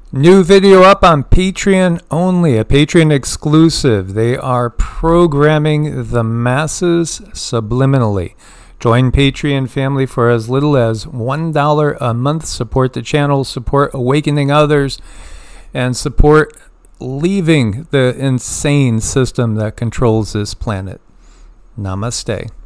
New video up on Patreon only, a Patreon exclusive. They are programming the masses subliminally. Join Patreon family for as little as $1 a month. Support the channel, support awakening others, and support leaving the insane system that controls this planet. Namaste.